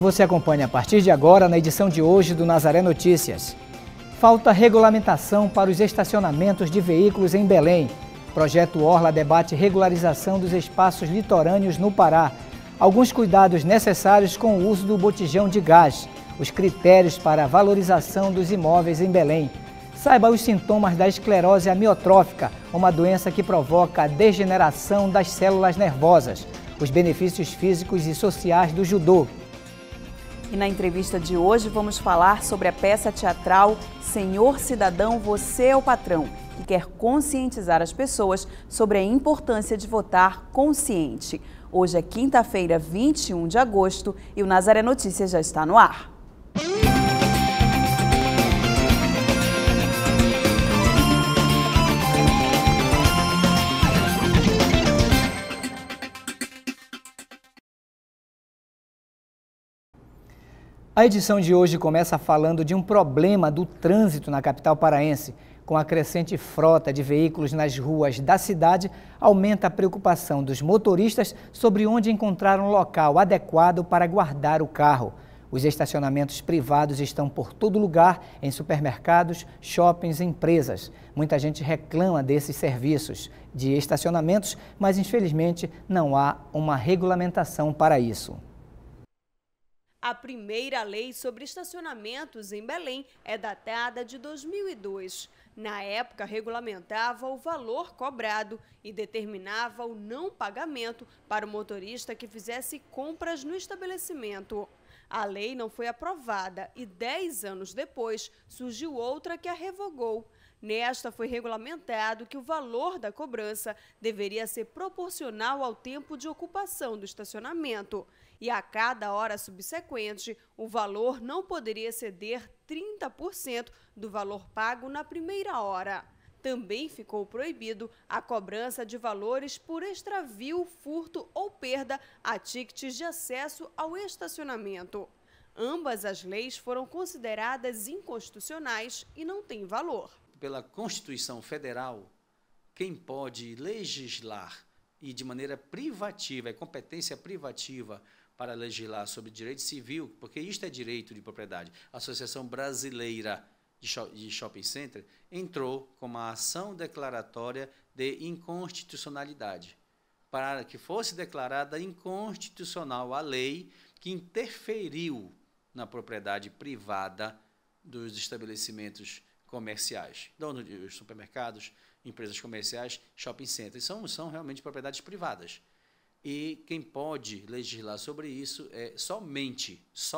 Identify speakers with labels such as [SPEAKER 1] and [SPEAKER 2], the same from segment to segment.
[SPEAKER 1] Você acompanha a partir de agora na edição de hoje do Nazaré Notícias. Falta regulamentação para os estacionamentos de veículos em Belém. Projeto Orla debate regularização dos espaços litorâneos no Pará. Alguns cuidados necessários com o uso do botijão de gás. Os critérios para a valorização dos imóveis em Belém. Saiba os sintomas da esclerose amiotrófica, uma doença que provoca a degeneração das células nervosas. Os benefícios físicos e sociais do judô.
[SPEAKER 2] E na entrevista de hoje vamos falar sobre a peça teatral Senhor Cidadão, Você é o Patrão, que quer conscientizar as pessoas sobre a importância de votar consciente. Hoje é quinta-feira, 21 de agosto, e o Nazaré Notícias já está no ar.
[SPEAKER 1] A edição de hoje começa falando de um problema do trânsito na capital paraense. Com a crescente frota de veículos nas ruas da cidade, aumenta a preocupação dos motoristas sobre onde encontrar um local adequado para guardar o carro. Os estacionamentos privados estão por todo lugar, em supermercados, shoppings e empresas. Muita gente reclama desses serviços de estacionamentos, mas infelizmente não há uma regulamentação para isso.
[SPEAKER 3] A primeira lei sobre estacionamentos em Belém é datada de 2002. Na época, regulamentava o valor cobrado e determinava o não pagamento para o motorista que fizesse compras no estabelecimento. A lei não foi aprovada e 10 anos depois surgiu outra que a revogou. Nesta foi regulamentado que o valor da cobrança deveria ser proporcional ao tempo de ocupação do estacionamento. E a cada hora subsequente, o valor não poderia exceder 30% do valor pago na primeira hora. Também ficou proibido a cobrança de valores por extravio, furto ou perda a tickets de acesso ao estacionamento. Ambas as leis foram consideradas inconstitucionais e não têm valor.
[SPEAKER 4] Pela Constituição Federal, quem pode legislar e de maneira privativa, é competência privativa para legislar sobre direito civil, porque isto é direito de propriedade. A Associação Brasileira de Shopping Center entrou com uma ação declaratória de inconstitucionalidade, para que fosse declarada inconstitucional a lei que interferiu na propriedade privada dos estabelecimentos comerciais, dos supermercados, empresas comerciais, shopping centers, são realmente propriedades privadas. E quem pode legislar sobre isso é somente.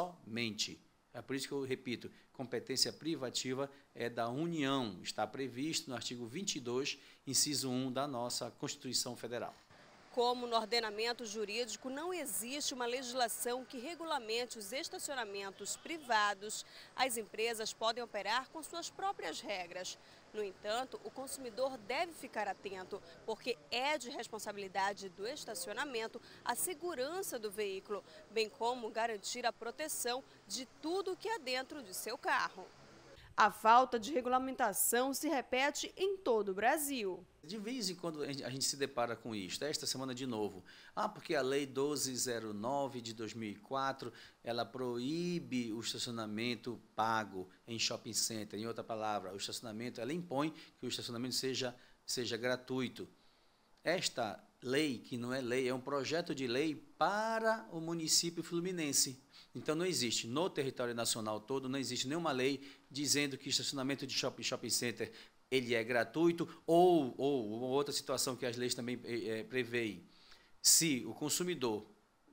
[SPEAKER 4] É por isso que eu repito, competência privativa é da União, está previsto no artigo 22, inciso 1 da nossa Constituição Federal.
[SPEAKER 3] Como no ordenamento jurídico não existe uma legislação que regulamente os estacionamentos privados, as empresas podem operar com suas próprias regras. No entanto, o consumidor deve ficar atento, porque é de responsabilidade do estacionamento a segurança do veículo, bem como garantir a proteção de tudo que há dentro de seu carro. A falta de regulamentação se repete em todo o Brasil.
[SPEAKER 4] De vez em quando a gente se depara com isso. Esta semana de novo. Porque a Lei 1209 de 2004, ela proíbe o estacionamento pago em shopping center. Em outra palavra, o estacionamento, ela impõe que o estacionamento seja gratuito. Esta lei, que não é lei, é um projeto de lei para o município fluminense. Então não existe, no território nacional todo, não existe nenhuma lei dizendo que estacionamento de shopping center ele é gratuito ou outra situação que as leis também preveem. Se o consumidor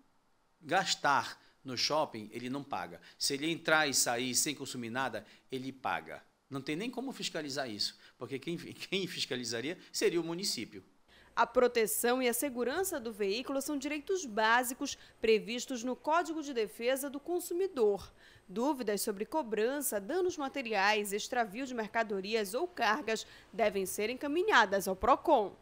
[SPEAKER 4] gastar no shopping, ele não paga. Se ele entrar e sair sem consumir nada, ele paga. Não tem nem como fiscalizar isso, porque quem fiscalizaria seria o município.
[SPEAKER 3] A proteção e a segurança do veículo são direitos básicos previstos no Código de Defesa do Consumidor. Dúvidas sobre cobrança, danos materiais, extravio de mercadorias ou cargas devem ser encaminhadas ao PROCON.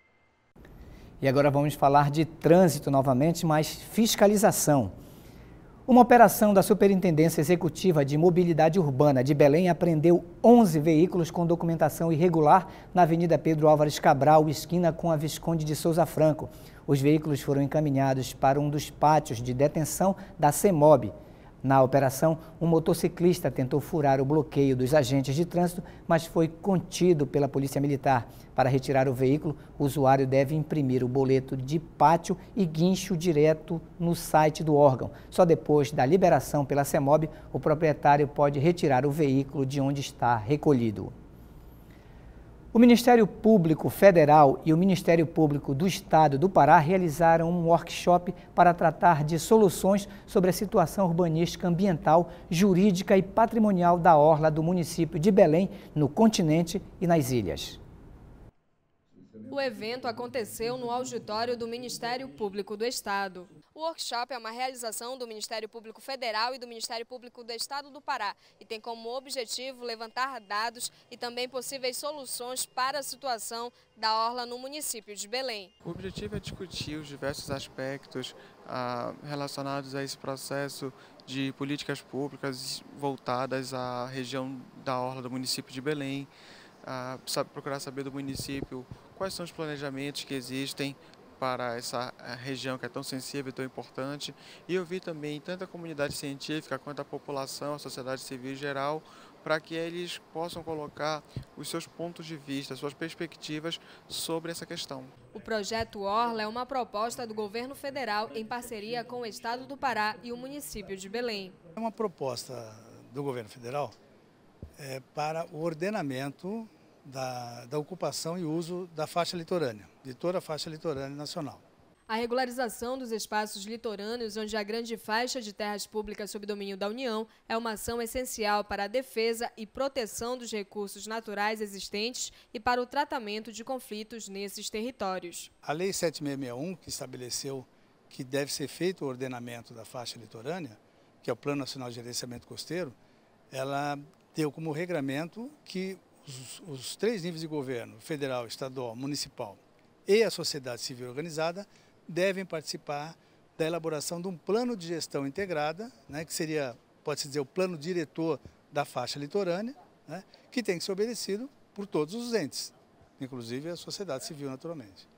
[SPEAKER 1] E agora vamos falar de trânsito novamente, mas fiscalização. Uma operação da Superintendência Executiva de Mobilidade Urbana de Belém apreendeu 11 veículos com documentação irregular na Avenida Pedro Álvares Cabral, esquina com a Visconde de Souza Franco. Os veículos foram encaminhados para um dos pátios de detenção da CEMOB. Na operação, um motociclista tentou furar o bloqueio dos agentes de trânsito, mas foi contido pela Polícia Militar. Para retirar o veículo, o usuário deve imprimir o boleto de pátio e guincho direto no site do órgão. Só depois da liberação pela CEMOB, o proprietário pode retirar o veículo de onde está recolhido. O Ministério Público Federal e o Ministério Público do Estado do Pará realizaram um workshop para tratar de soluções sobre a situação urbanística, ambiental, jurídica e patrimonial da orla do município de Belém, no continente e nas ilhas.
[SPEAKER 5] O evento aconteceu no auditório do Ministério Público do Estado. O workshop é uma realização do Ministério Público Federal e do Ministério Público do Estado do Pará e tem como objetivo levantar dados e também possíveis soluções para a situação da orla no município de Belém.
[SPEAKER 6] O objetivo é discutir os diversos aspectos relacionados a esse processo de políticas públicas voltadas à região da orla do município de Belém, procurar saber do município quais são os planejamentos que existem para essa região que é tão sensível e tão importante, e ouvir também tanto a comunidade científica quanto a população, a sociedade civil em geral, para que eles possam colocar os seus pontos de vista, suas perspectivas sobre essa questão.
[SPEAKER 5] O projeto Orla é uma proposta do governo federal em parceria com o Estado do Pará e o município de Belém.
[SPEAKER 7] É uma proposta do governo federal para o ordenamento da ocupação e uso da faixa litorânea, de toda a faixa litorânea nacional.
[SPEAKER 5] A regularização dos espaços litorâneos, onde a grande faixa de terras públicas sob domínio da União, é uma ação essencial para a defesa e proteção dos recursos naturais existentes e para o tratamento de conflitos nesses territórios.
[SPEAKER 7] A Lei 7661, que estabeleceu que deve ser feito o ordenamento da faixa litorânea, que é o Plano Nacional de Gerenciamento Costeiro, ela deu como regramento que os três níveis de governo, federal, estadual, municipal e a sociedade civil organizada, devem participar da elaboração de um plano de gestão integrada, que seria, pode-se dizer, o plano diretor da faixa litorânea, que tem que ser obedecido por todos os entes, inclusive a sociedade civil, naturalmente.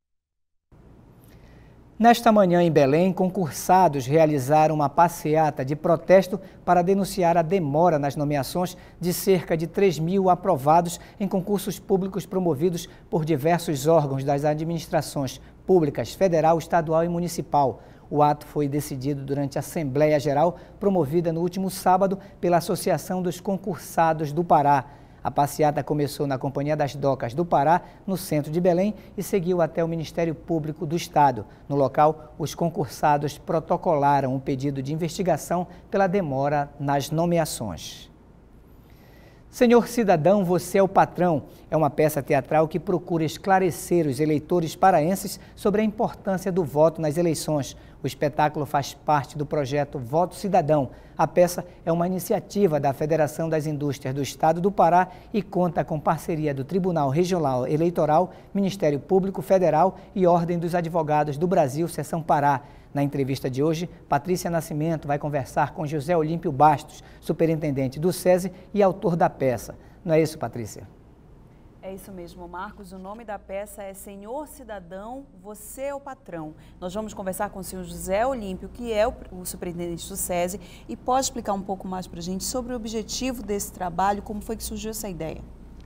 [SPEAKER 1] Nesta manhã, em Belém, concursados realizaram uma passeata de protesto para denunciar a demora nas nomeações de cerca de 3.000 aprovados em concursos públicos promovidos por diversos órgãos das administrações públicas, federal, estadual e municipal. O ato foi decidido durante a Assembleia Geral, promovida no último sábado pela Associação dos Concursados do Pará. A passeata começou na Companhia das Docas do Pará, no centro de Belém, e seguiu até o Ministério Público do Estado. No local, os concursados protocolaram um pedido de investigação pela demora nas nomeações. Senhor Cidadão, você é o patrão. É uma peça teatral que procura esclarecer os eleitores paraenses sobre a importância do voto nas eleições. O espetáculo faz parte do projeto Voto Cidadão. A peça é uma iniciativa da Federação das Indústrias do Estado do Pará e conta com parceria do Tribunal Regional Eleitoral, Ministério Público Federal e Ordem dos Advogados do Brasil, Seção Pará. Na entrevista de hoje, Patrícia Nascimento vai conversar com José Olímpio Bastos, superintendente do SESI e autor da peça. Não é isso, Patrícia?
[SPEAKER 2] É isso mesmo, Marcos. O nome da peça é Senhor Cidadão, você é o patrão. Nós vamos conversar com o senhor José Olímpio, que é o superintendente do SESI, e pode explicar um pouco mais para a gente sobre o objetivo desse trabalho, como foi que surgiu essa ideia?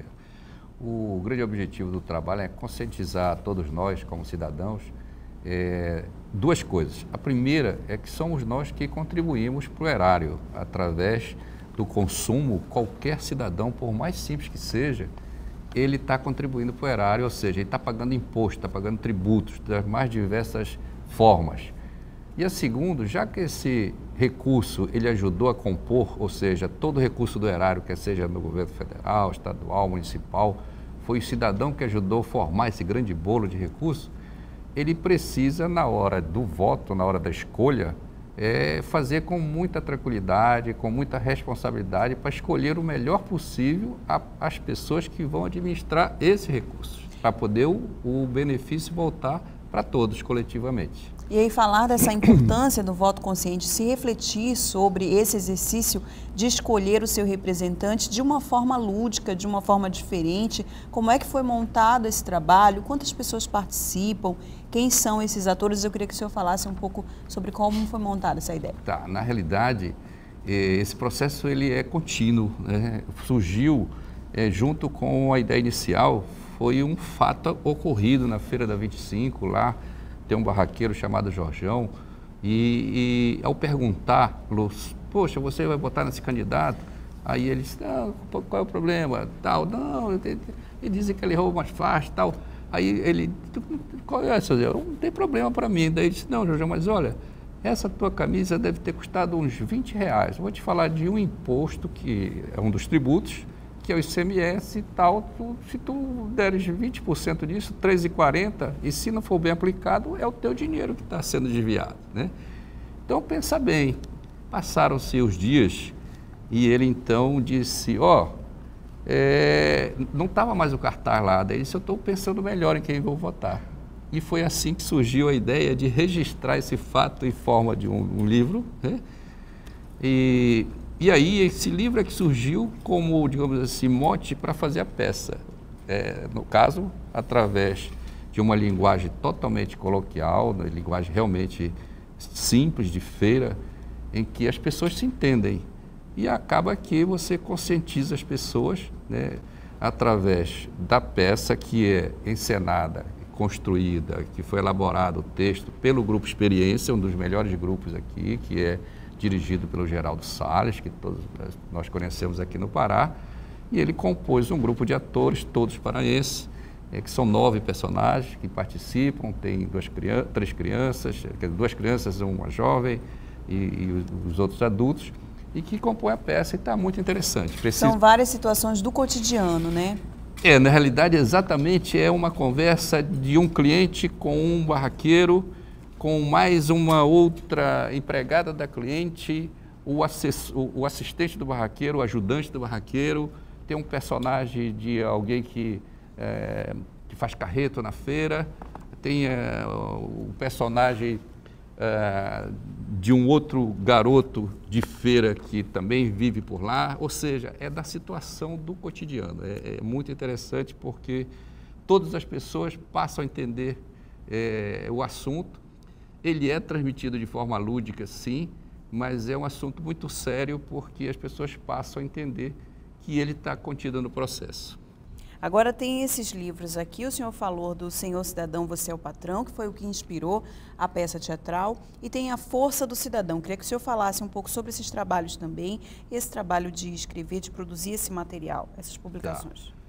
[SPEAKER 8] O grande objetivo do trabalho é conscientizar todos nós, como cidadãos, duas coisas. A primeira é que somos nós que contribuímos para o erário, através do consumo. Qualquer cidadão, por mais simples que seja, ele está contribuindo para o erário, ou seja, ele está pagando imposto, está pagando tributos das mais diversas formas. E a segunda, já que esse recurso ele ajudou a compor, ou seja, todo o recurso do erário, quer seja no governo federal, estadual, municipal, foi o cidadão que ajudou a formar esse grande bolo de recursos, ele precisa, na hora do voto, na hora da escolha, fazer com muita tranquilidade, com muita responsabilidade, para escolher o melhor possível as pessoas que vão administrar esse recurso, para poder o benefício voltar para todos coletivamente.
[SPEAKER 2] E aí falar dessa importância do voto consciente, se refletir sobre esse exercício de escolher o seu representante de uma forma lúdica, de uma forma diferente, como é que foi montado esse trabalho, quantas pessoas participam, quem são esses atores? Eu queria que o senhor falasse um pouco sobre como foi montada essa ideia.
[SPEAKER 8] Tá, na realidade, esse processo ele é contínuo, né? Surgiu junto com a ideia inicial, foi um fato ocorrido na Feira da 25, lá tem um barraqueiro chamado Jorjão, e ao perguntar-los, poxa, você vai votar nesse candidato? Aí ele disse, não, qual é o problema? Tal, não, ele dizem que ele rouba mais fácil, tal. Aí ele, qual é, seu Zé? Não tem problema para mim. Daí ele disse, não, Jorjão, mas olha, essa tua camisa deve ter custado uns R$20. Vou te falar de um imposto que é um dos tributos, que é o ICMS e tal. Se tu deres 20% disso, R$3,40, e se não for bem aplicado, é o teu dinheiro que está sendo desviado, né? Então, pensa bem, passaram-se os dias e ele então disse, não estava mais o cartaz lá, daí ele disse, eu estou pensando melhor em quem vou votar. E foi assim que surgiu a ideia de registrar esse fato em forma de um livro, né? E aí esse livro é que surgiu como, digamos assim, mote para fazer a peça. No caso, através de uma linguagem totalmente coloquial, uma linguagem realmente simples, de feira, em que as pessoas se entendem. E acaba que você conscientiza as pessoas, né, através da peça que é encenada, construída, que foi elaborado o texto pelo Grupo Experiência, um dos melhores grupos aqui, que é dirigido pelo Geraldo Salles, que todos nós conhecemos aqui no Pará, e ele compôs um grupo de atores, todos paraenses, que são 9 personagens que participam, tem 3 crianças, 2 crianças, uma jovem e os outros adultos, e que compõem a peça, e está muito interessante.
[SPEAKER 2] São várias situações do cotidiano, né?
[SPEAKER 8] Na realidade, exatamente, é uma conversa de um cliente com um barraqueiro, com mais uma outra empregada da cliente, o assistente do barraqueiro, o ajudante do barraqueiro, tem um personagem de alguém que faz carreto na feira, tem o personagem de um outro garoto de feira que também vive por lá, ou seja, é da situação do cotidiano. É muito interessante porque todas as pessoas passam a entender o assunto. Ele é transmitido de forma lúdica, sim, mas é um assunto muito sério porque as pessoas passam a entender que ele está contido no processo.
[SPEAKER 2] Agora tem esses livros aqui, o senhor falou do Senhor Cidadão, Você é o Patrão, que foi o que inspirou a peça teatral, e tem A Força do Cidadão. Queria que o senhor falasse um pouco sobre esses trabalhos também, esse trabalho de escrever, de produzir esse material, essas publicações.
[SPEAKER 8] Tá.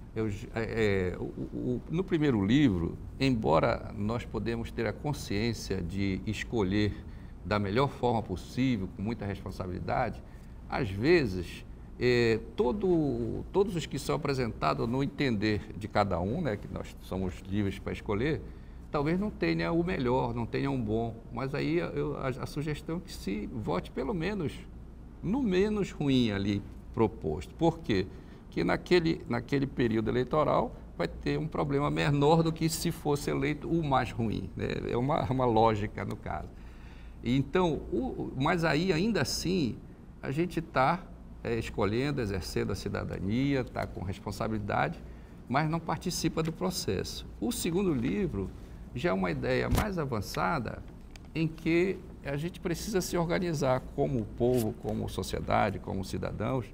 [SPEAKER 8] No primeiro livro, embora nós podemos ter a consciência de escolher da melhor forma possível, com muita responsabilidade, às vezes, todos os que são apresentados no entender de cada um, né, que nós somos livres para escolher, talvez não tenha o melhor, não tenha um bom, mas aí a sugestão é que se vote pelo menos, no menos ruim ali proposto. Por quê? Que naquele período eleitoral vai ter um problema menor do que se fosse eleito o mais ruim, né? É uma lógica no caso. Então, mas aí, ainda assim, a gente está escolhendo, exercendo a cidadania, está com responsabilidade, mas não participa do processo. O segundo livro já é uma ideia mais avançada, em que a gente precisa se organizar como povo, como sociedade, como cidadãos,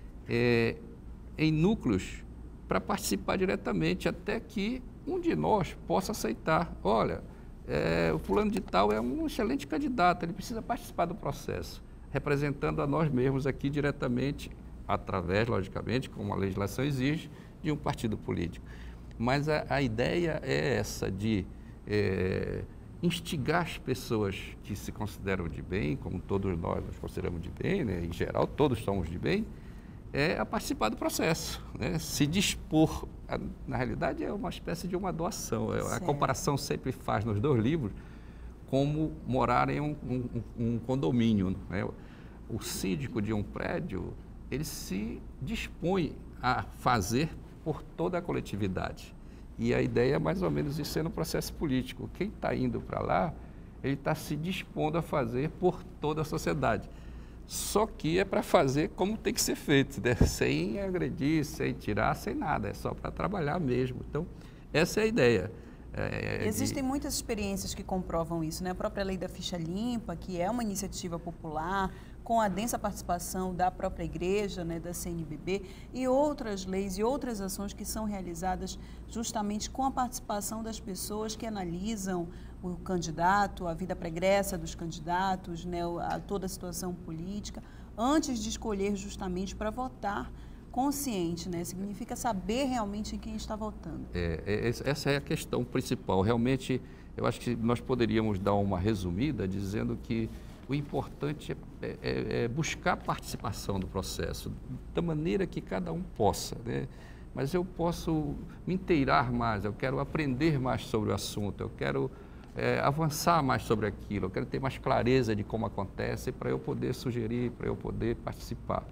[SPEAKER 8] em núcleos para participar diretamente, até que um de nós possa aceitar, olha, o fulano de tal é um excelente candidato, ele precisa participar do processo, representando a nós mesmos aqui diretamente, através, logicamente, como a legislação exige, de um partido político. Mas a ideia é essa, de instigar as pessoas que se consideram de bem, como todos nós nos consideramos de bem, né? Em geral, todos somos de bem, a participar do processo, né? Se dispor, na realidade é uma espécie de uma doação. A comparação sempre faz nos 2 livros como morar em um condomínio, né? O síndico de um prédio, ele se dispõe a fazer por toda a coletividade. E a ideia é mais ou menos isso no processo político. Quem está indo para lá, ele está se dispondo a fazer por toda a sociedade. Só que é para fazer como tem que ser feito, né? Sem agredir, sem tirar, sem nada, é só para trabalhar mesmo. Então, essa é a ideia.
[SPEAKER 2] Existem muitas experiências que comprovam isso, né? A própria lei da ficha limpa, que é uma iniciativa popular, com a densa participação da própria igreja, né, da CNBB, e outras leis e outras ações que são realizadas justamente com a participação das pessoas que analisam o candidato, a vida pregressa dos candidatos, né, toda a situação política, antes de escolher justamente para votar consciente, né? Significa saber realmente em quem está votando.
[SPEAKER 8] Essa é a questão principal. Realmente, eu acho que nós poderíamos dar uma resumida dizendo que o importante é buscar a participação do processo, da maneira que cada um possa, né? Mas eu posso me inteirar mais, eu quero aprender mais sobre o assunto, eu quero avançar mais sobre aquilo, eu quero ter mais clareza de como acontece para eu poder sugerir, para eu poder participar.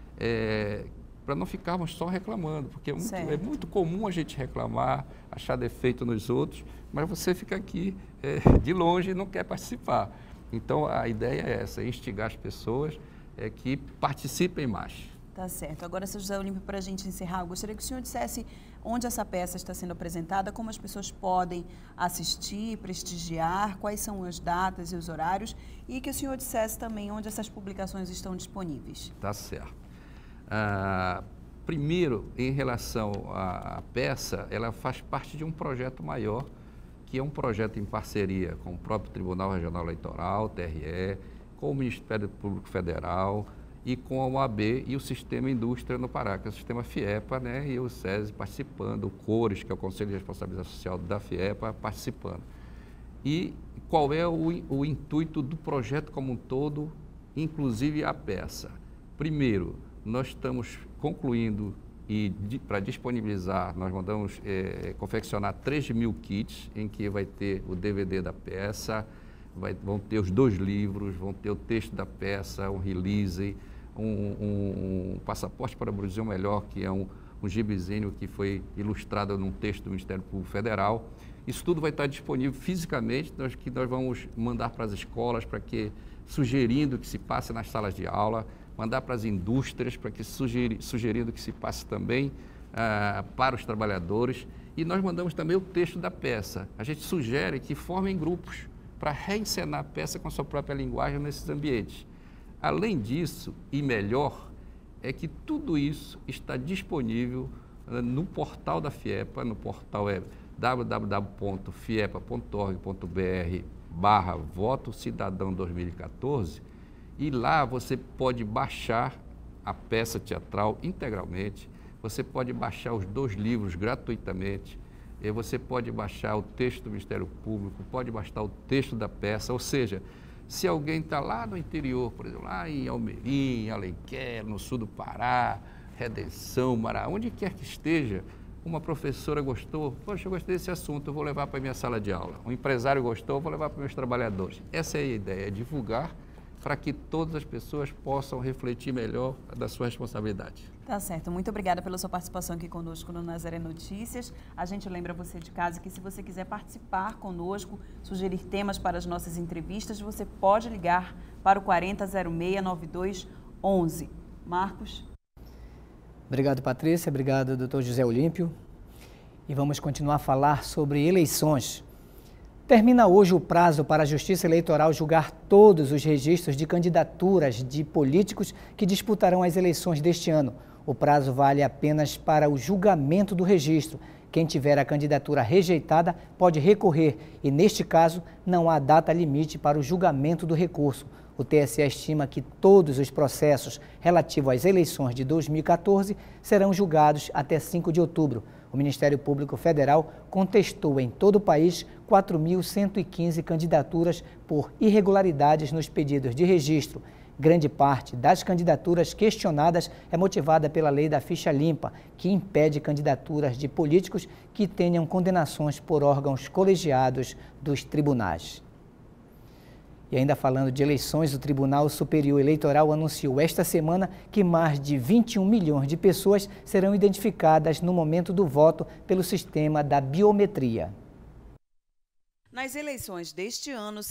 [SPEAKER 8] Para não ficarmos só reclamando, porque é muito comum a gente reclamar, achar defeito nos outros, mas você fica aqui de longe e não quer participar. Então, a ideia é essa, instigar as pessoas que participem mais.
[SPEAKER 2] Tá certo. Agora, seu José Olímpio, para a gente encerrar, eu gostaria que o senhor dissesse onde essa peça está sendo apresentada, como as pessoas podem assistir, prestigiar, quais são as datas e os horários, e que o senhor dissesse também onde essas publicações estão disponíveis.
[SPEAKER 8] Tá certo. Primeiro, em relação à peça, ela faz parte de um projeto maior, que é um projeto em parceria com o próprio Tribunal Regional Eleitoral, TRE, com o Ministério Público Federal e com a OAB e o Sistema Indústria no Pará, que é o Sistema FIEPA, né, e o SESI participando, o CORES, que é o Conselho de Responsabilidade Social da FIEPA, participando. E qual é o intuito do projeto como um todo, inclusive a peça? Primeiro, nós estamos concluindo e para disponibilizar, nós mandamos confeccionar 3.000 kits, em que vai ter o DVD da peça, vão ter os 2 livros, vão ter o texto da peça, um release, um passaporte para o Brasil Melhor, que é um gibizinho que foi ilustrado num texto do Ministério Público Federal. Isso tudo vai estar disponível fisicamente, que nós vamos mandar para as escolas, sugerindo que se passe nas salas de aula, mandar para as indústrias, sugerindo que se passe também para os trabalhadores. E nós mandamos também o texto da peça. A gente sugere que formem grupos para reencenar a peça com a sua própria linguagem nesses ambientes. Além disso, e melhor, é que tudo isso está disponível no portal da FIEPA, no portal www.fiepa.org.br/Voto Cidadão 2014, e lá você pode baixar a peça teatral integralmente, você pode baixar os 2 livros gratuitamente, e você pode baixar o texto do Ministério Público, pode baixar o texto da peça, ou seja, se alguém está lá no interior, por exemplo, lá em Almerim, Alenquer, no sul do Pará, Redenção, Mará, onde quer que esteja, uma professora gostou, poxa, eu gostei desse assunto, eu vou levar para a minha sala de aula. Um empresário gostou, eu vou levar para meus trabalhadores. Essa é a ideia, é divulgar para que todas as pessoas possam refletir melhor da sua responsabilidade.
[SPEAKER 2] Tá certo. Muito obrigada pela sua participação aqui conosco no Nazaré Notícias. A gente lembra você de casa que se você quiser participar conosco, sugerir temas para as nossas entrevistas, você pode ligar para o 4006-9211. Marcos?
[SPEAKER 1] Obrigado, Patrícia. Obrigado, doutor José Olímpio. E vamos continuar a falar sobre eleições. Termina hoje o prazo para a Justiça Eleitoral julgar todos os registros de candidaturas de políticos que disputarão as eleições deste ano. O prazo vale apenas para o julgamento do registro. Quem tiver a candidatura rejeitada pode recorrer e, neste caso, não há data limite para o julgamento do recurso. O TSE estima que todos os processos relativos às eleições de 2014 serão julgados até 5 de outubro. O Ministério Público Federal contestou em todo o país 4.115 candidaturas por irregularidades nos pedidos de registro. Grande parte das candidaturas questionadas é motivada pela lei da ficha limpa, que impede candidaturas de políticos que tenham condenações por órgãos colegiados dos tribunais. E ainda falando de eleições, o Tribunal Superior Eleitoral anunciou esta semana que mais de 21 milhões de pessoas serão identificadas no momento do voto pelo sistema da biometria.
[SPEAKER 2] Nas eleições deste ano,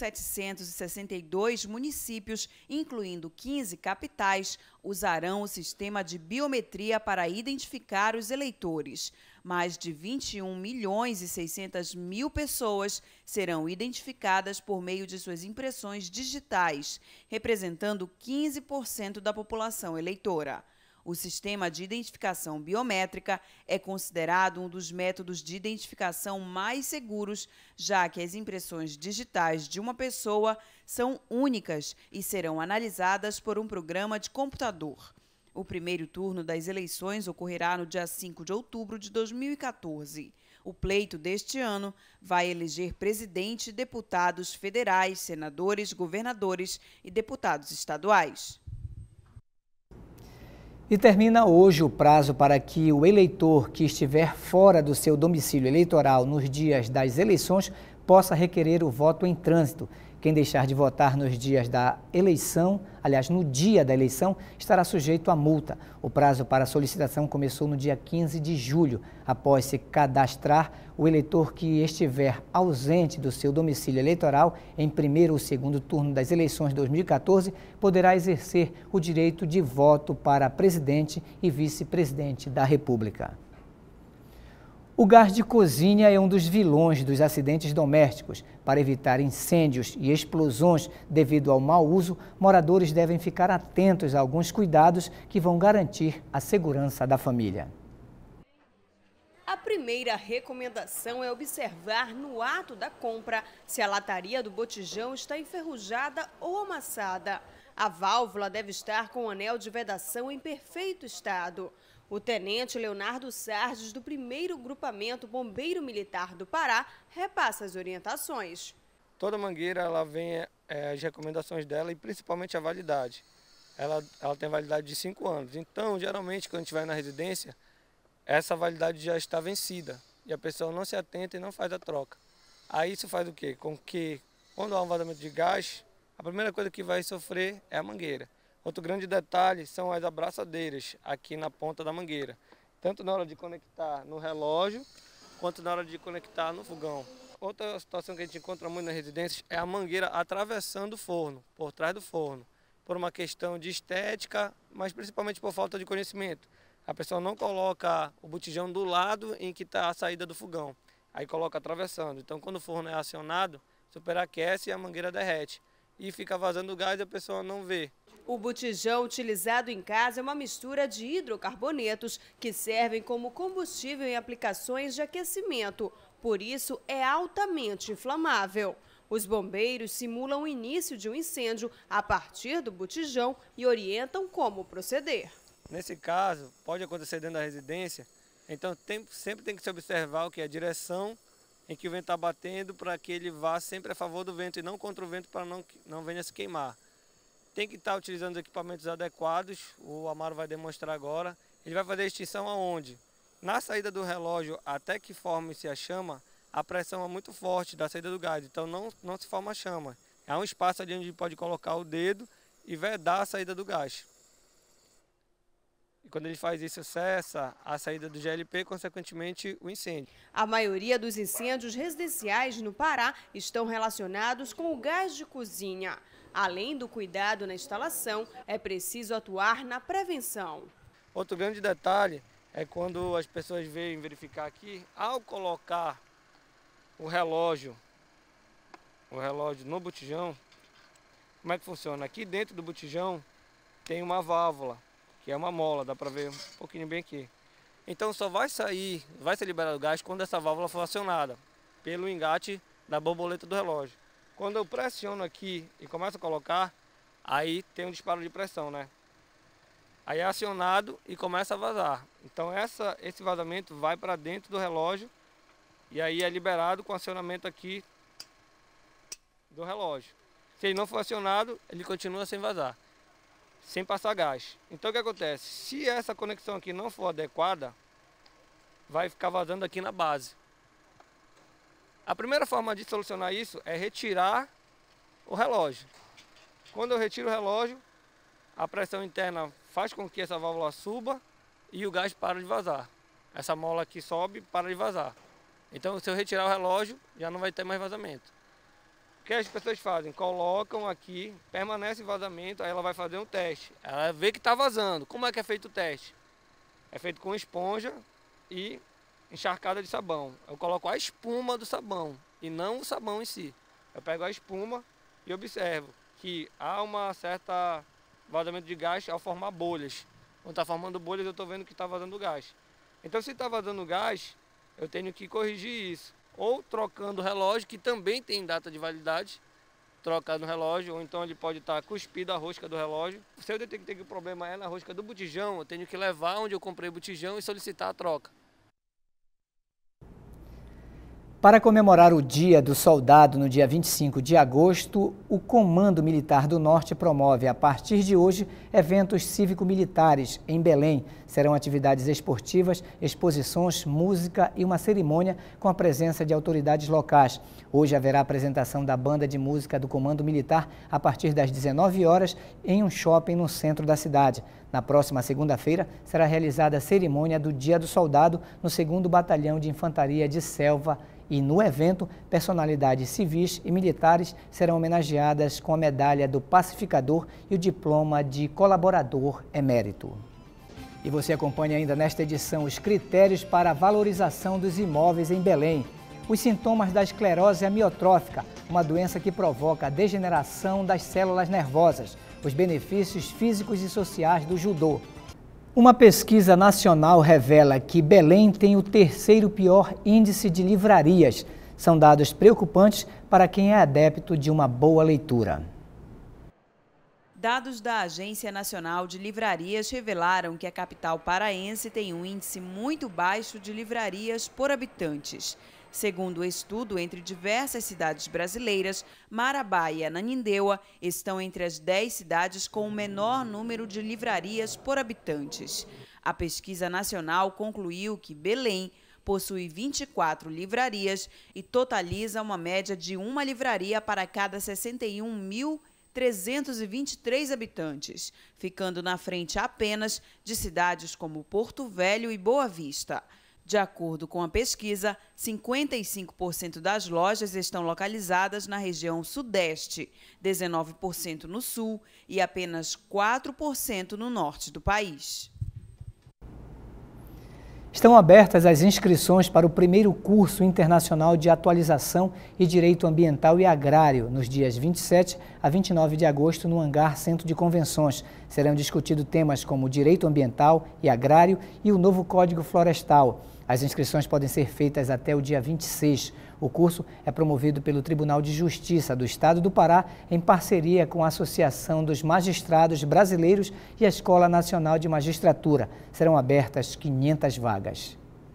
[SPEAKER 2] 762 municípios, incluindo 15 capitais, usarão o sistema de biometria para identificar os eleitores. Mais de 21.600.000 pessoas serão identificadas por meio de suas impressões digitais, representando 15% da população eleitora. O sistema de identificação biométrica é considerado um dos métodos de identificação mais seguros, já que as impressões digitais de uma pessoa são únicas e serão analisadas por um programa de computador. O primeiro turno das eleições ocorrerá no dia 5 de outubro de 2014. O pleito deste ano vai eleger presidente, deputados federais, senadores, governadores e deputados estaduais.
[SPEAKER 1] E termina hoje o prazo para que o eleitor que estiver fora do seu domicílio eleitoral nos dias das eleições possa requerer o voto em trânsito. Quem deixar de votar nos dias da eleição, aliás, no dia da eleição, estará sujeito a multa. O prazo para a solicitação começou no dia 15 de julho. Após se cadastrar, o eleitor que estiver ausente do seu domicílio eleitoral em primeiro ou segundo turno das eleições de 2014 poderá exercer o direito de voto para presidente e vice-presidente da República. O gás de cozinha é um dos vilões dos acidentes domésticos. Para evitar incêndios e explosões devido ao mau uso, moradores devem ficar atentos a alguns cuidados que vão garantir a segurança da família.
[SPEAKER 3] A primeira recomendação é observar no ato da compra se a lataria do botijão está enferrujada ou amassada. A válvula deve estar com o anel de vedação em perfeito estado. O tenente Leonardo Sardes, do 1º Grupamento Bombeiro Militar do Pará, repassa as orientações.
[SPEAKER 9] Toda mangueira ela vem as recomendações dela e principalmente a validade. Ela tem validade de 5 anos. Então, geralmente, quando a gente vai na residência, essa validade já está vencida e a pessoa não se atenta e não faz a troca. Aí isso faz o quê? Com que, quando há um vazamento de gás, a primeira coisa que vai sofrer é a mangueira. Outro grande detalhe são as abraçadeiras aqui na ponta da mangueira, tanto na hora de conectar no relógio, quanto na hora de conectar no fogão. Outra situação que a gente encontra muito nas residências é a mangueira atravessando o forno, por trás do forno, por uma questão de estética, mas principalmente por falta de conhecimento. A pessoa não coloca o botijão do lado em que está a saída do fogão, aí coloca atravessando. Então, quando o forno é acionado, superaquece e a mangueira derrete. E fica vazando gás e a pessoa não vê.
[SPEAKER 3] O botijão utilizado em casa é uma mistura de hidrocarbonetos que servem como combustível em aplicações de aquecimento. Por isso, é altamente inflamável. Os bombeiros simulam o início de um incêndio a partir do botijão e orientam como proceder.
[SPEAKER 9] Nesse caso, pode acontecer dentro da residência, então sempre tem que se observar o que é a direção em que o vento está batendo para que ele vá sempre a favor do vento e não contra o vento para não venha se queimar. Tem que estar utilizando os equipamentos adequados, o Amaro vai demonstrar agora. Ele vai fazer a extinção aonde? Na saída do relógio, até que forme-se a chama, a pressão é muito forte da saída do gás, então não se forma a chama. Há um espaço ali onde pode colocar o dedo e vedar a saída do gás. E quando ele faz isso, cessa a saída do GLP, consequentemente o incêndio.
[SPEAKER 3] A maioria dos incêndios residenciais no Pará estão relacionados com o gás de cozinha. Além do cuidado na instalação, é preciso atuar na prevenção.
[SPEAKER 9] Outro grande detalhe é quando as pessoas vêm verificar aqui, ao colocar o relógio no botijão, como é que funciona? Aqui dentro do botijão tem uma válvula, que é uma mola, dá para ver um pouquinho bem aqui. Então só vai ser liberado o gás quando essa válvula for acionada pelo engate da borboleta do relógio. Quando eu pressiono aqui e começo a colocar, aí tem um disparo de pressão, né? Aí é acionado e começa a vazar. Então esse vazamento vai para dentro do relógio e aí é liberado com acionamento aqui do relógio. Se ele não for acionado, ele continua sem vazar, sem passar gás. Então o que acontece? Se essa conexão aqui não for adequada, vai ficar vazando aqui na base. A primeira forma de solucionar isso é retirar o relógio. Quando eu retiro o relógio, a pressão interna faz com que essa válvula suba e o gás para de vazar. Essa mola aqui sobe e para de vazar. Então, se eu retirar o relógio, já não vai ter mais vazamento. O que as pessoas fazem? Colocam aqui, permanece em vazamento, aí ela vai fazer um teste. Ela vê que está vazando. Como é que é feito o teste? É feito com esponja e encharcada de sabão. Eu coloco a espuma do sabão e não o sabão em si. Eu pego a espuma e observo que há uma certa vazamento de gás ao formar bolhas. Quando está formando bolhas, eu estou vendo que está vazando gás. Então, se está vazando gás, eu tenho que corrigir isso. Ou trocando o relógio, que também tem data de validade, trocar no relógio, ou então ele pode estar cuspido a rosca do relógio. Se eu detectar que o problema é na rosca do botijão, eu tenho que levar onde eu comprei o botijão e solicitar a troca.
[SPEAKER 1] Para comemorar o Dia do Soldado no dia 25 de agosto, o Comando Militar do Norte promove, a partir de hoje, eventos cívico-militares em Belém. Serão atividades esportivas, exposições, música e uma cerimônia com a presença de autoridades locais. Hoje haverá apresentação da banda de música do Comando Militar a partir das 19 horas em um shopping no centro da cidade. Na próxima segunda-feira será realizada a cerimônia do Dia do Soldado no 2º Batalhão de Infantaria de Selva. E no evento, personalidades civis e militares serão homenageadas com a medalha do pacificador e o diploma de colaborador emérito. E você acompanha ainda nesta edição os critérios para a valorização dos imóveis em Belém. Os sintomas da esclerose amiotrófica, uma doença que provoca a degeneração das células nervosas, os benefícios físicos e sociais do judô. Uma pesquisa nacional revela que Belém tem o 3º pior índice de livrarias. São dados preocupantes para quem é adepto de uma boa leitura.
[SPEAKER 2] Dados da Agência Nacional de Livrarias revelaram que a capital paraense tem um índice muito baixo de livrarias por habitantes. Segundo o estudo, entre diversas cidades brasileiras, Marabá e Ananindeua estão entre as 10 cidades com o menor número de livrarias por habitantes. A pesquisa nacional concluiu que Belém possui 24 livrarias e totaliza uma média de uma livraria para cada 61.323 habitantes, ficando na frente apenas de cidades como Porto Velho e Boa Vista. De acordo com a pesquisa, 55% das lojas estão localizadas na região sudeste, 19% no sul e apenas 4% no norte do país.
[SPEAKER 1] Estão abertas as inscrições para o 1º curso internacional de atualização e direito ambiental e agrário, nos dias 27 a 29 de agosto, no Hangar Centro de Convenções. Serão discutidos temas como direito ambiental e agrário e o novo Código Florestal. As inscrições podem ser feitas até o dia 26. O curso é promovido pelo Tribunal de Justiça do Estado do Pará, em parceria com a Associação dos Magistrados Brasileiros e a Escola Nacional de Magistratura. Serão abertas 500 vagas.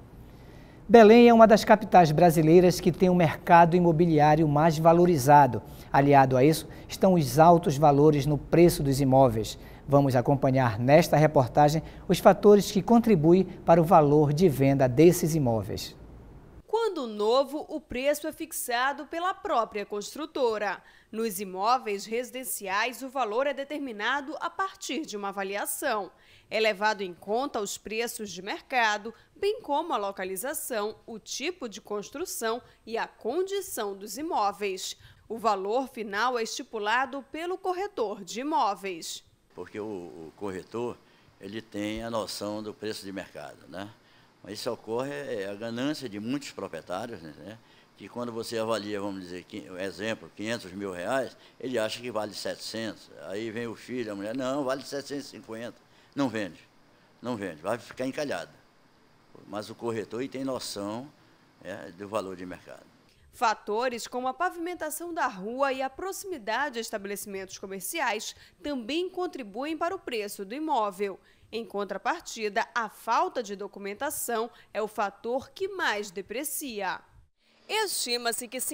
[SPEAKER 1] Belém é uma das capitais brasileiras que tem um mercado imobiliário mais valorizado. Aliado a isso, estão os altos valores no preço dos imóveis. Vamos acompanhar nesta reportagem os fatores que contribuem para o valor de venda desses imóveis.
[SPEAKER 3] Quando novo, o preço é fixado pela própria construtora. Nos imóveis residenciais, o valor é determinado a partir de uma avaliação. É levado em conta os preços de mercado, bem como a localização, o tipo de construção e a condição dos imóveis. O valor final é estipulado pelo corretor de imóveis.
[SPEAKER 10] Porque o corretor, ele tem a noção do preço de mercado, né? Mas isso ocorre, a ganância de muitos proprietários, né? Que quando você avalia, vamos dizer, exemplo, 500 mil reais, ele acha que vale 700. Aí vem o filho, a mulher, não, vale 750. Não vende, vai ficar encalhada. Mas o corretor tem noção do valor de mercado.
[SPEAKER 3] Fatores como a pavimentação da rua e a proximidade a estabelecimentos comerciais também contribuem para o preço do imóvel. Em contrapartida, a falta de documentação é o fator que mais deprecia. Estima-se que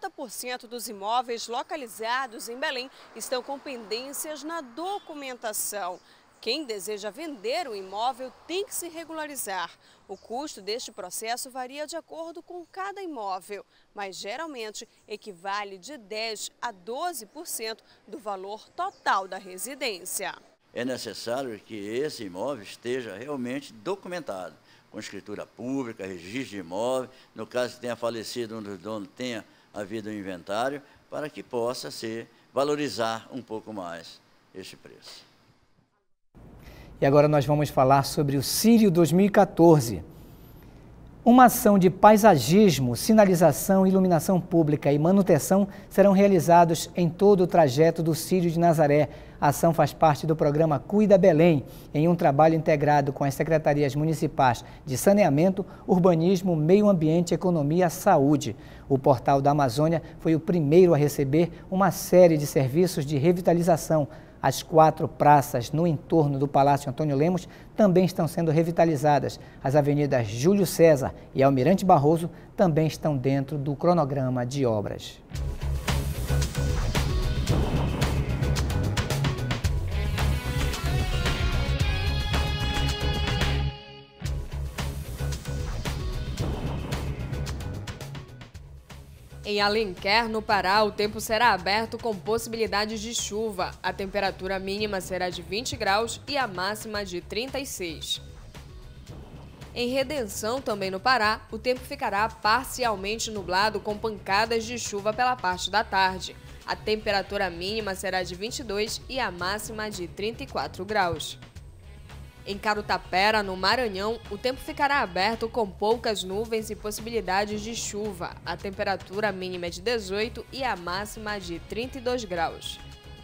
[SPEAKER 3] 50% dos imóveis localizados em Belém estão com pendências na documentação. Quem deseja vender o imóvel tem que se regularizar. O custo deste processo varia de acordo com cada imóvel, mas geralmente equivale de 10% a 12% do valor total da residência.
[SPEAKER 10] É necessário que esse imóvel esteja realmente documentado, com escritura pública, registro de imóvel, no caso que tenha falecido um dos donos, tenha havido um inventário, para que possa valorizar um pouco mais este preço. E agora nós vamos falar sobre o Sírio 2014.
[SPEAKER 1] Uma ação de paisagismo, sinalização, iluminação pública e manutenção serão realizados em todo o trajeto do Círio de Nazaré. A ação faz parte do programa Cuida Belém, em um trabalho integrado com as secretarias municipais de Saneamento, Urbanismo, Meio Ambiente, Economia e Saúde. O Portal da Amazônia foi o primeiro a receber uma série de serviços de revitalização. As 4 praças no entorno do Palácio Antônio Lemos também estão sendo revitalizadas. As avenidas Júlio César e Almirante Barroso também estão dentro do cronograma de obras.
[SPEAKER 5] Em Alenquer, no Pará, o tempo será aberto com possibilidades de chuva. A temperatura mínima será de 20 graus e a máxima de 36. Em Redenção, também no Pará, o tempo ficará parcialmente nublado com pancadas de chuva pela parte da tarde. A temperatura mínima será de 22 e a máxima de 34 graus. Em Carutapera, no Maranhão, o tempo ficará aberto com poucas nuvens e possibilidades de chuva. A temperatura mínima é de 18 e a máxima de 32 graus.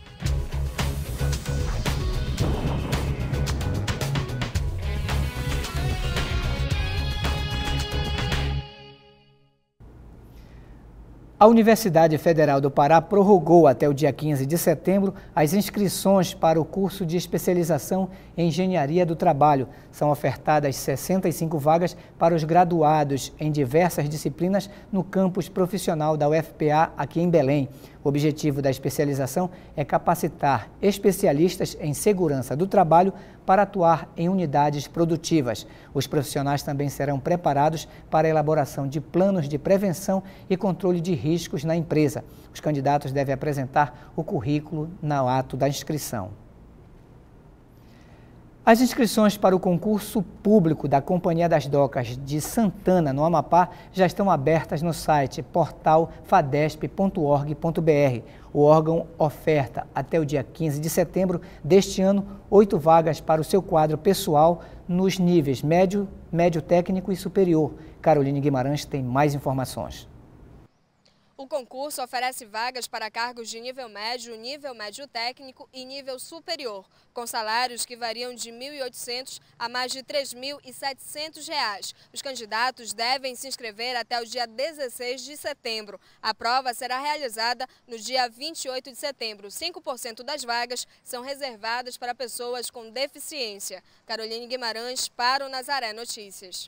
[SPEAKER 1] A Universidade Federal do Pará prorrogou até o dia 15 de setembro as inscrições para o curso de especialização em Engenharia do Trabalho. São ofertadas 65 vagas para os graduados em diversas disciplinas no campus profissional da UFPA aqui em Belém. O objetivo da especialização é capacitar especialistas em segurança do trabalho para atuar em unidades produtivas. Os profissionais também serão preparados para a elaboração de planos de prevenção e controle de riscos na empresa. Os candidatos devem apresentar o currículo no ato da inscrição. As inscrições para o concurso público da Companhia das Docas de Santana, no Amapá, já estão abertas no site portalfadesp.org.br. O órgão oferta até o dia 15 de setembro deste ano 8 vagas para o seu quadro pessoal nos níveis médio, médio técnico e superior. Caroline Guimarães tem mais informações.
[SPEAKER 5] O concurso oferece vagas para cargos de nível médio técnico e nível superior, com salários que variam de R$ 1.800 a mais de R$ 3.700. Os candidatos devem se inscrever até o dia 16 de setembro. A prova será realizada no dia 28 de setembro. 5% das vagas são reservadas para pessoas com deficiência. Caroline Guimarães para o Nazaré Notícias.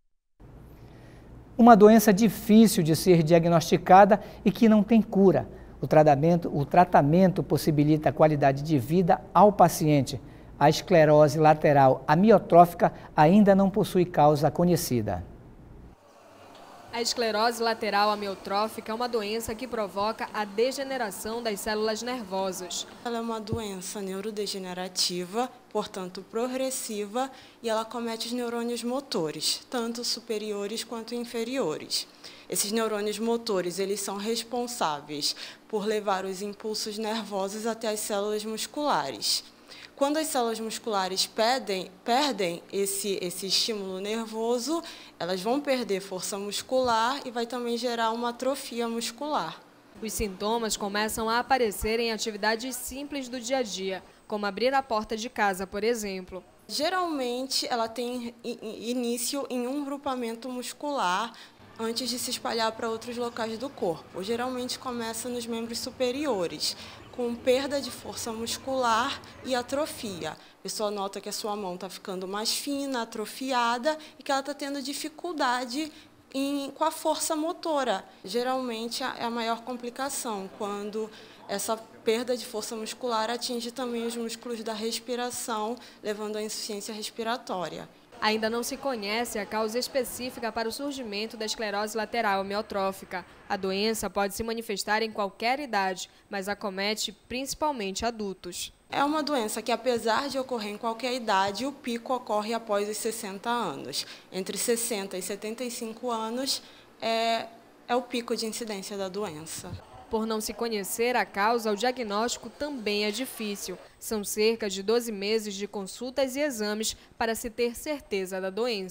[SPEAKER 1] Uma doença difícil de ser diagnosticada e que não tem cura. O tratamento possibilita a qualidade de vida ao paciente. A esclerose lateral amiotrófica ainda não possui causa conhecida.
[SPEAKER 5] A esclerose lateral amiotrófica é uma doença que provoca a degeneração das células nervosas.
[SPEAKER 11] Ela é uma doença neurodegenerativa, portanto progressiva, e ela acomete os neurônios motores, tanto superiores quanto inferiores. Esses neurônios motores, eles são responsáveis por levar os impulsos nervosos até as células musculares. Quando as células musculares perdem esse estímulo nervoso, elas vão perder força muscular e vai também gerar uma atrofia muscular.
[SPEAKER 5] Os sintomas começam a aparecer em atividades simples do dia a dia, como abrir a porta de casa, por exemplo.
[SPEAKER 11] Geralmente, ela tem início em um grupamento muscular antes de se espalhar para outros locais do corpo. Geralmente começa nos membros superiores, com perda de força muscular e atrofia. A pessoa nota que a sua mão está ficando mais fina, atrofiada e que ela está tendo dificuldade com a força motora. Geralmente é a maior complicação, quando essa perda de força muscular atinge também os músculos da respiração, levando à insuficiência respiratória.
[SPEAKER 5] Ainda não se conhece a causa específica para o surgimento da esclerose lateral amiotrófica. A doença pode se manifestar em qualquer idade, mas acomete principalmente adultos.
[SPEAKER 11] É uma doença que, apesar de ocorrer em qualquer idade, o pico ocorre após os 60 anos. Entre 60 e 75 anos é o pico de incidência da doença.
[SPEAKER 5] Por não se conhecer a causa, o diagnóstico também é difícil. São cerca de 12 meses de consultas e exames para se ter certeza da doença.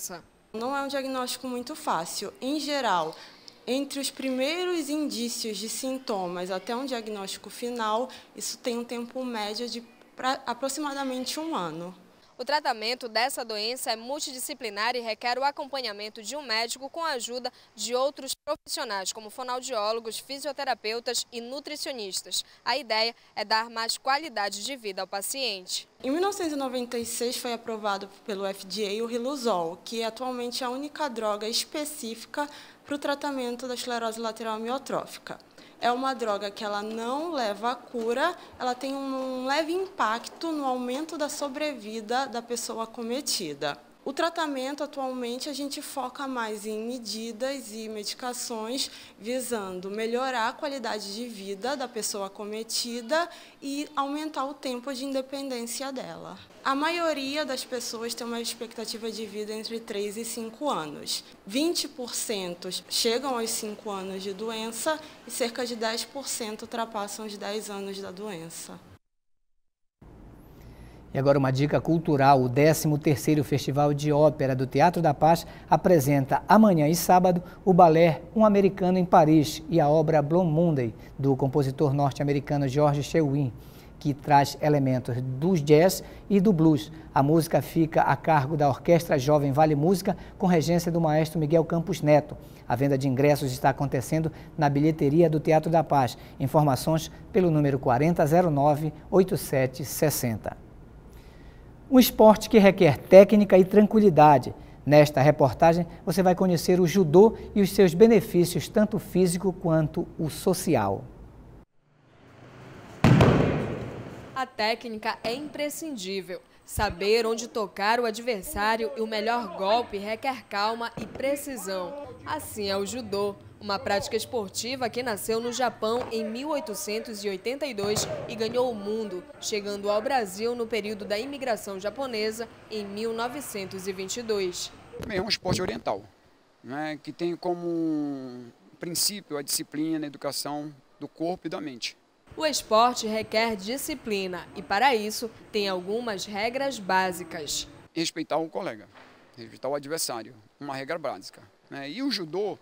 [SPEAKER 11] Não é um diagnóstico muito fácil. Em geral, entre os primeiros indícios de sintomas até um diagnóstico final, isso tem um tempo médio de aproximadamente 1 ano.
[SPEAKER 5] O tratamento dessa doença é multidisciplinar e requer o acompanhamento de um médico com a ajuda de outros profissionais, como fonoaudiólogos, fisioterapeutas e nutricionistas. A ideia é dar mais qualidade de vida ao paciente.
[SPEAKER 11] Em 1996 foi aprovado pelo FDA o Riluzol, que atualmente é a única droga específica para o tratamento da esclerose lateral amiotrófica. É uma droga que ela não leva à cura, ela tem um leve impacto no aumento da sobrevida da pessoa acometida. O tratamento, atualmente, a gente foca mais em medidas e medicações visando melhorar a qualidade de vida da pessoa acometida e aumentar o tempo de independência dela. A maioria das pessoas tem uma expectativa de vida entre 3 e 5 anos. 20% chegam aos 5 anos de doença e cerca de 10% ultrapassam os 10 anos da doença.
[SPEAKER 1] E agora uma dica cultural, o 13º Festival de Ópera do Teatro da Paz apresenta amanhã e sábado o balé Um Americano em Paris e a obra Blue Monday, do compositor norte-americano George Sherin, que traz elementos do jazz e do blues. A música fica a cargo da Orquestra Jovem Vale Música, com regência do maestro Miguel Campos Neto. A venda de ingressos está acontecendo na bilheteria do Teatro da Paz. Informações pelo número 4009-8760. Um esporte que requer técnica e tranquilidade. Nesta reportagem, você vai conhecer o judô e os seus benefícios, tanto físico quanto o social.
[SPEAKER 5] A técnica é imprescindível. Saber onde tocar o adversário e o melhor golpe requer calma e precisão. Assim é o judô, uma prática esportiva que nasceu no Japão em 1882 e ganhou o mundo, chegando ao Brasil no período da imigração japonesa em 1922.
[SPEAKER 12] É um esporte oriental, né, que tem como princípio a disciplina, a educação do corpo e da mente.
[SPEAKER 5] O esporte requer disciplina e, para isso, tem algumas regras básicas.
[SPEAKER 12] Respeitar o colega, respeitar o adversário, uma regra básica, né? E o judô,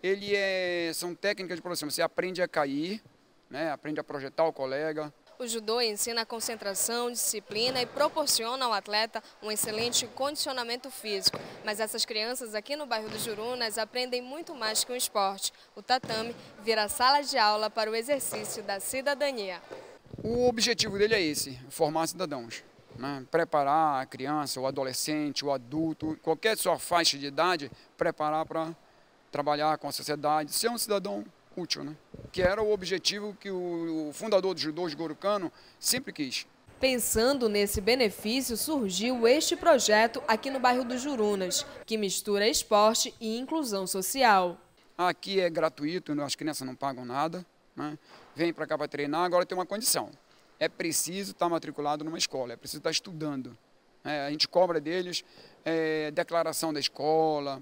[SPEAKER 12] são técnicas de proteção. Você aprende a cair, né? Aprende a projetar o colega.
[SPEAKER 5] O judô ensina concentração, disciplina e proporciona ao atleta um excelente condicionamento físico. Mas essas crianças aqui no bairro do Jurunas aprendem muito mais que um esporte. O tatame vira sala de aula para o exercício da cidadania.
[SPEAKER 12] O objetivo dele é esse, formar cidadãos, né? Preparar a criança, o adolescente, o adulto, qualquer sua faixa de idade, preparar para trabalhar com a sociedade, ser um cidadão útil, né? Que era o objetivo que o fundador do judô, Jigoro Kano, sempre quis.
[SPEAKER 5] Pensando nesse benefício, surgiu este projeto aqui no bairro do Jurunas, que mistura esporte e inclusão social.
[SPEAKER 12] Aqui é gratuito, as crianças não pagam nada, né? Vem para cá para treinar, agora tem uma condição. É preciso estar matriculado numa escola, é preciso estar estudando. A gente cobra deles declaração da escola,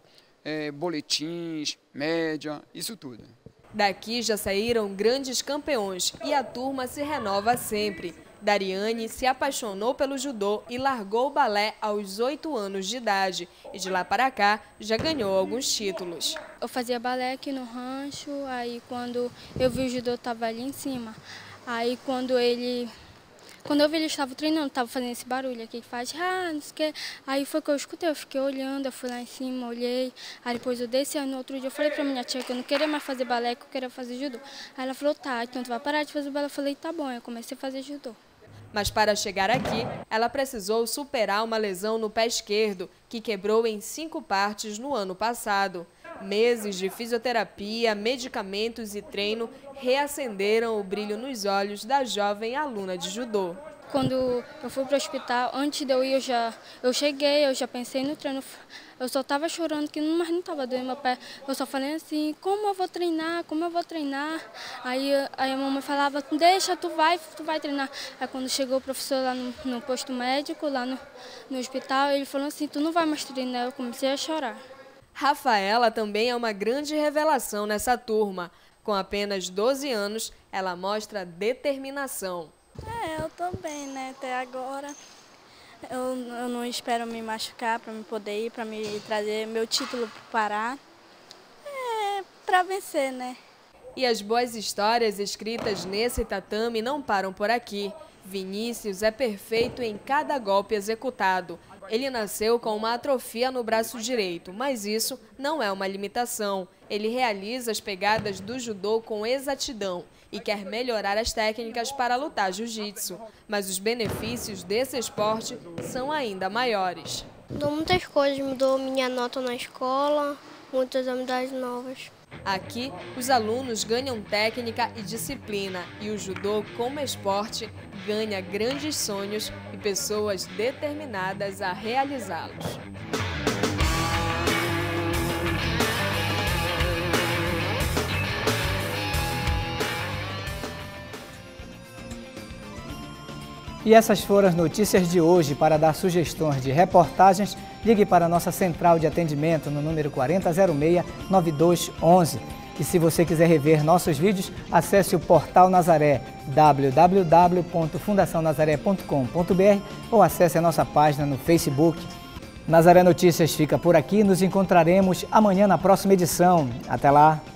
[SPEAKER 12] boletins, média, isso tudo.
[SPEAKER 5] Daqui já saíram grandes campeões e a turma se renova sempre. Dariane se apaixonou pelo judô e largou o balé aos 8 anos de idade. E de lá para cá já ganhou alguns títulos.
[SPEAKER 13] Eu fazia balé aqui no rancho, aí quando eu vi o judô estava ali em cima. Aí quando eu vi ele estava treinando, estava fazendo esse barulho aqui que faz, não sei o que. Aí foi que eu escutei, eu fiquei olhando, eu fui lá em cima, olhei. Aí depois eu desci, aí no outro dia eu falei pra minha tia que eu não queria mais fazer balé, que eu queria fazer judô. Aí ela falou, tá, então tu vai parar de fazer balé. Eu falei, tá bom, eu comecei a fazer judô.
[SPEAKER 5] Mas para chegar aqui, ela precisou superar uma lesão no pé esquerdo, que quebrou em 5 partes no ano passado. Meses de fisioterapia, medicamentos e treino reacenderam o brilho nos olhos da jovem aluna de judô.
[SPEAKER 13] Quando eu fui para o hospital, antes de eu ir, eu cheguei, eu já pensei no treino. Eu só estava chorando, mas não estava doendo meu pé. Eu só falei assim, como eu vou treinar, como eu vou treinar? Aí a mamãe falava, deixa, tu vai treinar. Aí quando chegou o professor lá no posto médico, lá no hospital, ele falou assim, tu não vai mais treinar. Eu comecei a chorar.
[SPEAKER 5] Rafaela também é uma grande revelação nessa turma. Com apenas 12 anos, ela mostra determinação.
[SPEAKER 14] Eu tô bem, né, até agora.
[SPEAKER 13] Eu não espero me machucar para me poder ir, para me trazer meu título para o Pará. Para vencer, né?
[SPEAKER 5] E as boas histórias escritas nesse tatame não param por aqui. Vinícius é perfeito em cada golpe executado. Ele nasceu com uma atrofia no braço direito, mas isso não é uma limitação. Ele realiza as pegadas do judô com exatidão e quer melhorar as técnicas para lutar jiu-jitsu. Mas os benefícios desse esporte são ainda maiores.
[SPEAKER 14] Dou muitas coisas, mudou minha nota na escola, muitas amizades novas.
[SPEAKER 5] Aqui, os alunos ganham técnica e disciplina, e o judô, como esporte, ganha grandes sonhos e pessoas determinadas a realizá-los.
[SPEAKER 1] E essas foram as notícias de hoje. Para dar sugestões de reportagens, ligue para a nossa central de atendimento no número 4006-9211. E se você quiser rever nossos vídeos, acesse o Portal Nazaré, www.fundacionazaré.com.br ou acesse a nossa página no Facebook. Nazaré Notícias fica por aqui, nos encontraremos amanhã na próxima edição. Até lá!